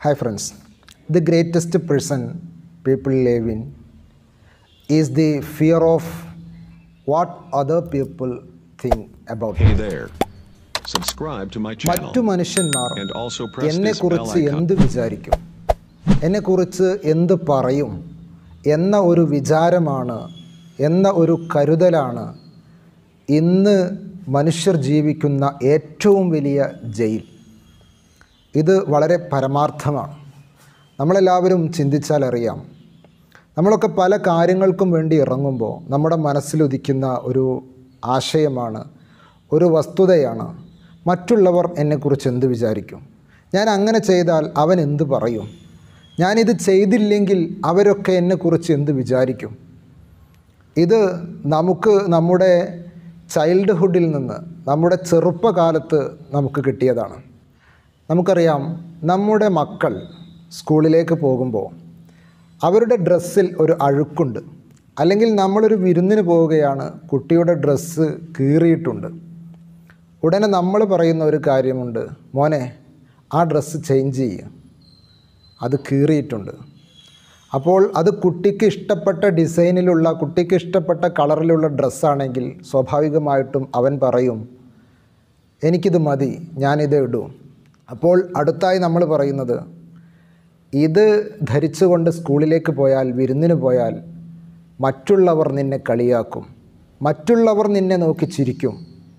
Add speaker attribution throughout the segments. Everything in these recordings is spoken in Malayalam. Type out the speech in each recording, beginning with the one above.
Speaker 1: Hi friends, the greatest prison people live in is the fear of what other people think about
Speaker 2: Hey
Speaker 1: it.
Speaker 2: there. Subscribe to my channel
Speaker 1: മറ്റു മനുഷ്യന്മാർ
Speaker 2: and also press this bell
Speaker 1: എന്നെക്കുറിച്ച്
Speaker 2: icon.
Speaker 1: എന്ത് വിചാരിക്കും, എന്നെക്കുറിച്ച് എന്ത് പറയും എന്ന ഒരു വിചാരമാണ്, എന്ന ഒരു കരുതലാണ് ഇന്ന് മനുഷ്യർ ജീവിക്കുന്ന ഏറ്റവും വലിയ ജയിൽ. ഇത് വളരെ പരമാർത്ഥമാണ്. നമ്മളെല്ലാവരും ചിന്തിച്ചാൽ അറിയാം, നമ്മളൊക്കെ പല കാര്യങ്ങൾക്കും വേണ്ടി ഇറങ്ങുമ്പോൾ നമ്മുടെ മനസ്സിലുദിക്കുന്ന ഒരു ആശയമാണ്, ഒരു വസ്തുതയാണ്, മറ്റുള്ളവർ എന്നെക്കുറിച്ച് എന്ത് വിചാരിക്കും, ഞാൻ അങ്ങനെ ചെയ്താൽ അവൻ എന്ത് പറയും, ഞാനിത് ചെയ്തില്ലെങ്കിൽ അവരൊക്കെ എന്നെക്കുറിച്ച് എന്ത് വിചാരിക്കും. ഇത് നമുക്ക് നമ്മുടെ ചൈൽഡ്ഹുഡിൽ നിന്ന്, നമ്മുടെ ചെറുപ്പകാലത്ത് നമുക്ക് കിട്ടിയതാണ്. നമുക്കറിയാം, നമ്മുടെ മക്കൾ സ്കൂളിലേക്ക് പോകുമ്പോൾ അവരുടെ ഡ്രസ്സിൽ ഒരു അഴുക്കുണ്ട്, അല്ലെങ്കിൽ നമ്മളൊരു വിരുന്നിന് പോവുകയാണ്, കുട്ടിയുടെ ഡ്രസ്സ് കീറിയിട്ടുണ്ട്. ഉടനെ നമ്മൾ പറയുന്ന ഒരു കാര്യമുണ്ട്, മോനെ ആ ഡ്രസ്സ് ചേഞ്ച് ചെയ്യുക, അത് കീറിയിട്ടുണ്ട്. അപ്പോൾ അത് കുട്ടിക്ക് ഇഷ്ടപ്പെട്ട ഡിസൈനിലുള്ള, കുട്ടിക്ക് ഇഷ്ടപ്പെട്ട കളറിലുള്ള ഡ്രസ്സാണെങ്കിൽ സ്വാഭാവികമായിട്ടും അവൻ പറയും, എനിക്കിത് മതി, ഞാനിത് ഇടും. അപ്പോൾ അടുത്തായി നമ്മൾ പറയുന്നത്, ഇത് ധരിച്ചുകൊണ്ട് സ്കൂളിലേക്ക് പോയാൽ, വിരുന്നിന് പോയാൽ മറ്റുള്ളവർ നിന്നെ കളിയാക്കും, മറ്റുള്ളവർ നിന്നെ നോക്കി ചിരിക്കും.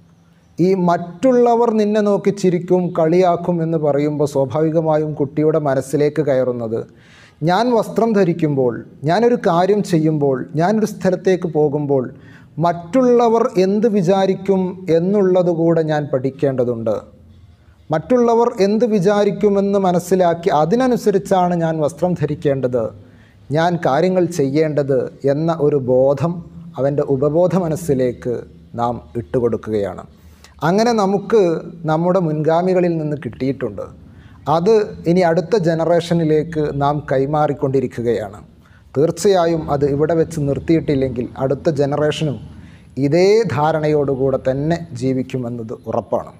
Speaker 1: ഈ മറ്റുള്ളവർ നിന്നെ നോക്കി ചിരിക്കും, കളിയാക്കും എന്ന് പറയുമ്പോൾ സ്വാഭാവികമായും കുട്ടിയുടെ മനസ്സിലേക്ക് കയറുന്നത്, ഞാൻ വസ്ത്രം ധരിക്കുമ്പോൾ, ഞാനൊരു കാര്യം ചെയ്യുമ്പോൾ, ഞാനൊരു സ്ഥലത്തേക്ക് പോകുമ്പോൾ മറ്റുള്ളവർ എന്ത് വിചാരിക്കും എന്നുള്ളതുകൂടെ ഞാൻ പഠിക്കേണ്ടതുണ്ട്. മറ്റുള്ളവർ എന്ത് വിചാരിക്കുമെന്ന് മനസ്സിലാക്കി അതിനനുസരിച്ചാണ് ഞാൻ വസ്ത്രം ധരിക്കേണ്ടത്, ഞാൻ കാര്യങ്ങൾ ചെയ്യേണ്ടത് എന്ന ഒരു ബോധം അവൻ്റെ ഉപബോധ മനസ്സിലേക്ക് നാം ഇട്ടുകൊടുക്കുകയാണ്. അങ്ങനെ നമുക്ക് നമ്മുടെ മുൻഗാമികളിൽ നിന്ന് കിട്ടിയിട്ടുണ്ട്. അത് ഇനി അടുത്ത ജനറേഷനിലേക്ക് നാം കൈമാറിക്കൊണ്ടിരിക്കുകയാണ്. തീർച്ചയായും അത് ഇവിടെ വെച്ച് നിർത്തിയിട്ടില്ലെങ്കിൽ അടുത്ത ജനറേഷനും ഇതേ ധാരണയോടുകൂടെ തന്നെ ജീവിക്കുമെന്നത് ഉറപ്പാണ്.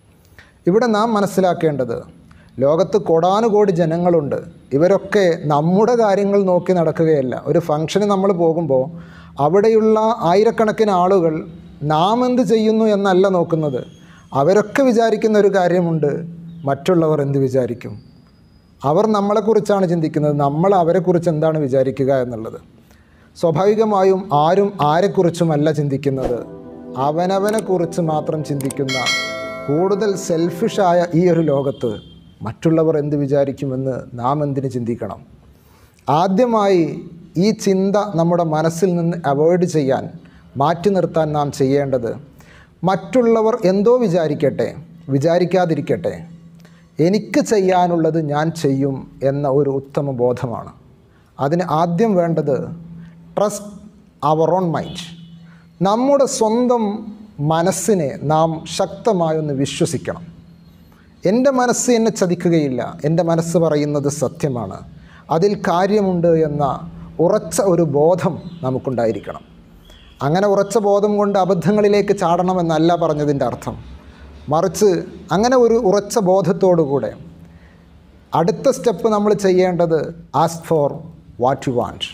Speaker 1: ഇവിടെ നാം മനസ്സിലാക്കേണ്ടത്, ലോകത്ത് കോടാനുകോടി ജനങ്ങളുണ്ട്. ഇവരൊക്കെ നമ്മുടെ കാര്യങ്ങൾ നോക്കി നടക്കുകയല്ല. ഒരു ഫംഗ്ഷന് നമ്മൾ പോകുമ്പോൾ അവിടെയുള്ള ആയിരക്കണക്കിന് ആളുകൾ നാം എന്ത് ചെയ്യുന്നു എന്നല്ല നോക്കുന്നത്. അവരൊക്കെ വിചാരിക്കുന്ന ഒരു കാര്യമുണ്ട്, മറ്റുള്ളവർ എന്ത് വിചാരിക്കും. അവർ നമ്മളെക്കുറിച്ചാണ് ചിന്തിക്കുന്നത്, നമ്മൾ അവരെക്കുറിച്ച് എന്താണ് വിചാരിക്കുക എന്നുള്ളത്. സ്വാഭാവികമായും ആരും ആരെക്കുറിച്ചുമല്ല ചിന്തിക്കുന്നത്, അവനവനെക്കുറിച്ച് മാത്രം ചിന്തിക്കുന്ന കൂടുതൽ സെൽഫിഷായ ഈ ഒരു ലോകത്ത് മറ്റുള്ളവർ എന്ത് വിചാരിക്കുമെന്ന് നാം എന്തിന് ചിന്തിക്കണം? ആദ്യമായി ഈ ചിന്ത നമ്മുടെ മനസ്സിൽ നിന്ന് അവോയ്ഡ് ചെയ്യാൻ, മാറ്റി നിർത്താൻ നാം ചെയ്യേണ്ടത്, മറ്റുള്ളവർ എന്തോ വിചാരിക്കട്ടെ, വിചാരിക്കാതിരിക്കട്ടെ, എനിക്ക് ചെയ്യാനുള്ളത് ഞാൻ ചെയ്യും എന്ന ഒരു ഉത്തമ ബോധമാണ്. അതിന് ആദ്യം വേണ്ടത് ട്രസ്റ്റ് അവർ ഓൺ മൈൻഡ്. നമ്മുടെ സ്വന്തം മനസ്സിനെ നാം ശക്തമായൊന്ന് വിശ്വസിക്കണം. എൻ്റെ മനസ്സ് എന്നെ ചതിക്കുകയില്ല, എൻ്റെ മനസ്സ് പറയുന്നത് സത്യമാണ്, അതിൽ കാര്യമുണ്ട് എന്ന ഉറച്ച ഒരു ബോധം നമുക്കുണ്ടായിരിക്കണം. അങ്ങനെ ഉറച്ച ബോധം കൊണ്ട് അബദ്ധങ്ങളിലേക്ക് ചാടണമെന്നല്ല പറഞ്ഞതിൻ്റെ അർത്ഥം. മറിച്ച് അങ്ങനെ ഒരു ഉറച്ച ബോധത്തോടുകൂടെ അടുത്ത സ്റ്റെപ്പ് നമ്മൾ ചെയ്യേണ്ടത്, ask for what you want.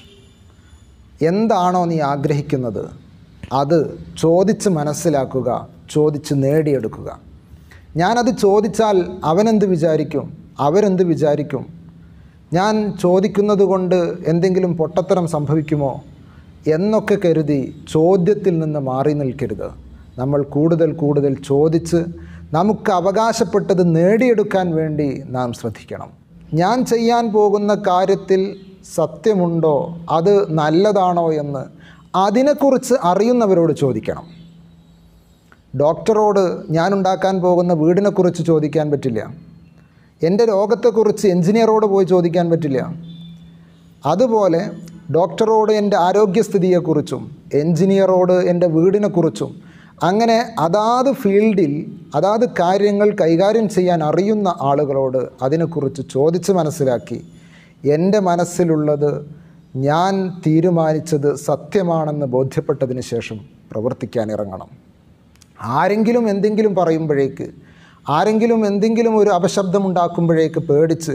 Speaker 1: എന്താണോ നീ ആഗ്രഹിക്കുന്നത് അത് ചോദിച്ച് മനസ്സിലാക്കുക, ചോദിച്ച് നേടിയെടുക്കുക. ഞാനത് ചോദിച്ചാൽ അവനെന്ത് വിചാരിക്കും, അവരെന്ത് വിചാരിക്കും, ഞാൻ ചോദിക്കുന്നത് കൊണ്ട് എന്തെങ്കിലും പൊട്ടത്തരം സംഭവിക്കുമോ എന്നൊക്കെ കരുതി ചോദ്യത്തിൽ നിന്ന് മാറി നിൽക്കരുത്. നമ്മൾ കൂടുതൽ കൂടുതൽ ചോദിച്ച് നമുക്ക് അവകാശപ്പെട്ടത് നേടിയെടുക്കാൻ വേണ്ടി നാം ശ്രദ്ധിക്കണം. ഞാൻ ചെയ്യാൻ പോകുന്ന കാര്യത്തിൽ സത്യമുണ്ടോ, അത് നല്ലതാണോ എന്ന് അതിനെക്കുറിച്ച് അറിയുന്നവരോട് ചോദിക്കണം. ഡോക്ടറോട് ഞാനുണ്ടാക്കാൻ പോകുന്ന വീടിനെക്കുറിച്ച് ചോദിക്കാൻ പറ്റില്ല. എൻ്റെ രോഗത്തെക്കുറിച്ച് എൻജിനീയറോട് പോയി ചോദിക്കാൻ പറ്റില്ല. അതുപോലെ ഡോക്ടറോട് എൻ്റെ ആരോഗ്യസ്ഥിതിയെക്കുറിച്ചും എൻജിനീയറോട് എൻ്റെ വീടിനെക്കുറിച്ചും, അങ്ങനെ അതാത് ഫീൽഡിൽ അതാത് കാര്യങ്ങൾ കൈകാര്യം ചെയ്യാൻ അറിയുന്ന ആളുകളോട് അതിനെക്കുറിച്ച് ചോദിച്ച് മനസ്സിലാക്കി എൻ്റെ മനസ്സിലുള്ളത്, ഞാൻ തീരുമാനിച്ചത് സത്യമാണെന്ന് ബോധ്യപ്പെട്ടതിന് ശേഷം പ്രവർത്തിക്കാൻ ഇറങ്ങണം. ആരെങ്കിലും എന്തെങ്കിലും പറയുമ്പോഴേക്ക്, ആരെങ്കിലും എന്തെങ്കിലും ഒരു അപശബ്ദമുണ്ടാക്കുമ്പോഴേക്ക് പേടിച്ച്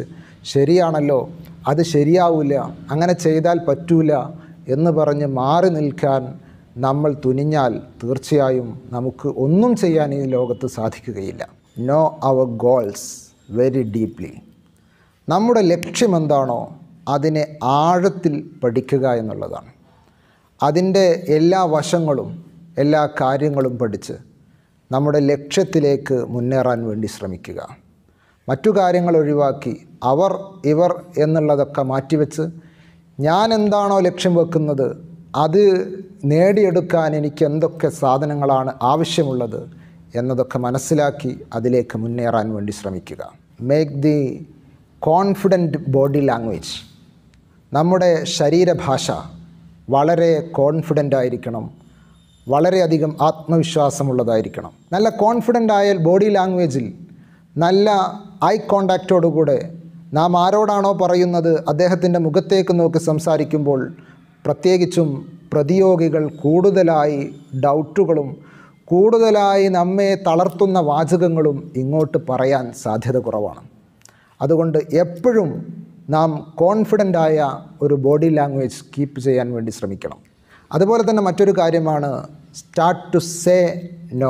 Speaker 1: ശരിയാണല്ലോ, അത് ശരിയാവില്ല, അങ്ങനെ ചെയ്താൽ പറ്റൂല എന്ന് പറഞ്ഞ് മാറി നിൽക്കാൻ നമ്മൾ തുനിഞ്ഞാൽ തീർച്ചയായും നമുക്ക് ഒന്നും ചെയ്യാൻ ഈ ലോകത്ത് സാധിക്കുകയില്ല. Know our goals very deeply. നമ്മുടെ ലക്ഷ്യമെന്താണോ അതിനെ ആഴത്തിൽ പഠിക്കുക എന്നുള്ളതാണ്. അതിൻ്റെ എല്ലാ വശങ്ങളും എല്ലാ കാര്യങ്ങളും പഠിച്ച് നമ്മുടെ ലക്ഷ്യത്തിലേക്ക് മുന്നേറാൻ വേണ്ടി ശ്രമിക്കുക. മറ്റു കാര്യങ്ങൾ ഒഴിവാക്കി അവർ ഇവർ എന്നുള്ളതൊക്കെ മാറ്റിവെച്ച് ഞാൻ എന്താണോ ലക്ഷ്യം വെക്കുന്നത് അത് നേടിയെടുക്കാൻ എനിക്ക് എന്തൊക്കെ സാധനങ്ങളാണ് ആവശ്യമുള്ളത് എന്നതൊക്കെ മനസ്സിലാക്കി അതിലേക്ക് മുന്നേറാൻ വേണ്ടി ശ്രമിക്കുക. Make the confident body language. നമ്മുടെ ശരീരഭാഷ വളരെ കോൺഫിഡൻ്റ് ആയിരിക്കണം, വളരെയധികം ആത്മവിശ്വാസമുള്ളതായിരിക്കണം. നല്ല കോൺഫിഡൻ്റ് ആയാൽ ബോഡി ലാംഗ്വേജിൽ നല്ല ഐ കോണ്ടാക്റ്റോടുകൂടെ നാം ആരോടാണോ പറയുന്നത് അദ്ദേഹത്തിൻ്റെ മുഖത്തേക്ക് നോക്കി സംസാരിക്കുമ്പോൾ പ്രത്യേകിച്ചും പ്രതിയോഗികൾ കൂടുതലായി ഡൗട്ടുകളും കൂടുതലായി നമ്മെ തളർത്തുന്ന വാചകങ്ങളും ഇങ്ങോട്ട് പറയാൻ സാധ്യത കുറവാണ്. അതുകൊണ്ട് എപ്പോഴും നാം കോൺഫിഡൻ്റായ ഒരു ബോഡി ലാംഗ്വേജ് കീപ്പ് ചെയ്യാൻ വേണ്ടി ശ്രമിക്കണം. അതുപോലെ തന്നെ മറ്റൊരു കാര്യമാണ് start to say no.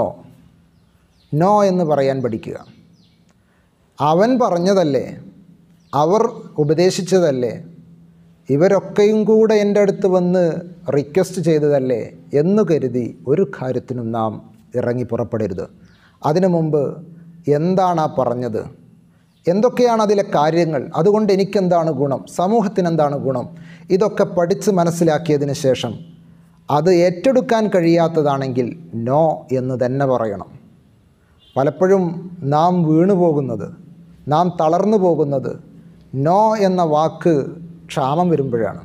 Speaker 1: No എന്ന് പറയാൻ പഠിക്കുക. അവൻ പറഞ്ഞതല്ലേ, അവർ ഉപദേശിച്ചതല്ലേ, ഇവരൊക്കെയും കൂടെ എൻ്റെ അടുത്ത് വന്ന് റിക്വസ്റ്റ് ചെയ്തതല്ലേ എന്ന് കരുതി ഒരു കാര്യത്തിനും നാം ഇറങ്ങി പുറപ്പെടരുത്. അതിനു മുമ്പ് എന്താണ് ആ പറഞ്ഞത്, എന്തൊക്കെയാണ് അതിലെ കാര്യങ്ങൾ, അതുകൊണ്ട് എനിക്കെന്താണ് ഗുണം, സമൂഹത്തിനെന്താണ് ഗുണം, ഇതൊക്കെ പഠിച്ച് മനസ്സിലാക്കിയതിന് ശേഷം അത് ഏറ്റെടുക്കാൻ കഴിയാത്തതാണെങ്കിൽ നോ എന്ന് തന്നെ പറയണം. പലപ്പോഴും നാം വീണു പോകുന്നത്, നാം തളർന്നു പോകുന്നത് നോ എന്ന വാക്ക് ക്ഷാമം വരുമ്പോഴാണ്.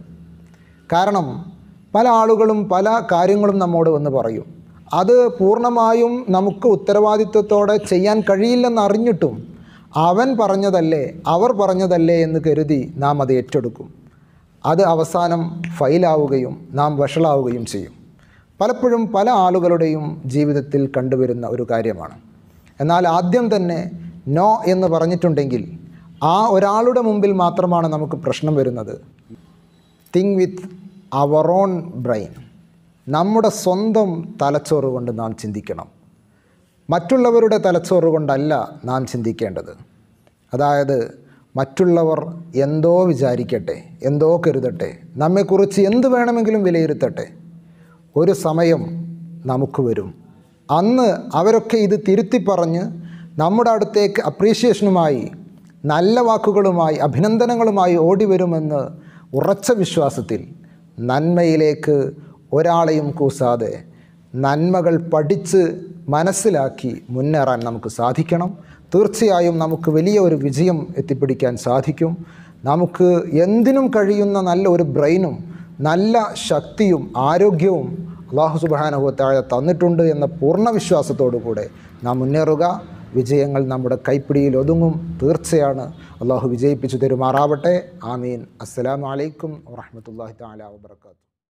Speaker 1: കാരണം പല ആളുകളും പല കാര്യങ്ങളും നമ്മോട് വന്ന് പറയും, അത് പൂർണ്ണമായും നമുക്ക് ഉത്തരവാദിത്വത്തോടെ ചെയ്യാൻ കഴിയില്ലെന്നറിഞ്ഞിട്ടും അവൻ പറഞ്ഞതല്ലേ അവർ പറഞ്ഞതല്ലേ എന്ന് കരുതി നാം അത് ഏറ്റെടുക്കും. അത് അവസാനം ഫെയിലാവുകയും നാം വഷളാവുകയും ചെയ്യും. പലപ്പോഴും പല ആളുകളുടെയും ജീവിതത്തിൽ കണ്ടുവരുന്ന ഒരു കാര്യമാണ്. എന്നാൽ ആദ്യം തന്നെ നോ എന്ന് പറഞ്ഞിട്ടുണ്ടെങ്കിൽ ആ ഒരാളുടെ മുമ്പിൽ മാത്രമാണ് നമുക്ക് പ്രശ്നം വരുന്നത്. Think with our own brain. നമ്മുടെ സ്വന്തം തലച്ചോറ് കൊണ്ട് നാം ചിന്തിക്കണം, മറ്റുള്ളവരുടെ തലച്ചോറ് കൊണ്ടല്ല നാം ചിന്തിക്കേണ്ടത്. അതായത് മറ്റുള്ളവർ എന്തോ വിചാരിക്കട്ടെ, എന്തോ കരുതട്ടെ, നമ്മെക്കുറിച്ച് എന്ത് വേണമെങ്കിലും വിലയിരുത്തട്ടെ, ഒരു സമയം നമുക്ക് വരും, അന്ന് അവരൊക്കെ ഇത് തിരുത്തി പറഞ്ഞ് നമ്മുടെ അടുത്തേക്ക് അപ്രീഷിയേഷനുമായി നല്ല വാക്കുകളുമായി അഭിനന്ദനങ്ങളുമായി ഓടി വരുമെന്ന് ഉറച്ച വിശ്വാസത്തിൽ നന്മയിലേക്ക് ഒരാളെയും കൂസാതെ നന്മകൾ പഠിച്ച് മനസ്സിലാക്കി മുന്നേറാൻ നമുക്ക് സാധിക്കണം. തീർച്ചയായും നമുക്ക് വലിയ ഒരു വിജയം എത്തിപ്പിടിക്കാൻ സാധിക്കും. നമുക്ക് എന്തിനും കഴിയുന്ന നല്ല ഒരു ബ്രെയിനും നല്ല ശക്തിയും ആരോഗ്യവും അല്ലാഹു സുബ്ഹാനഹു വ തആല തന്നിട്ടുണ്ട് എന്ന പൂർണ്ണ വിശ്വാസത്തോടു കൂടെ നാം മുന്നേറുക. വിജയങ്ങൾ നമ്മുടെ കൈപ്പിടിയിൽ ഒതുങ്ങും, തീർച്ചയാണ്. അല്ലാഹു വിജയിപ്പിച്ചു തരുമാറാവട്ടെ. ആമീൻ. അസ്സലാമു അലൈക്കും വറഹ്മത്തുള്ളാഹി തആല വബറകാതുഹു.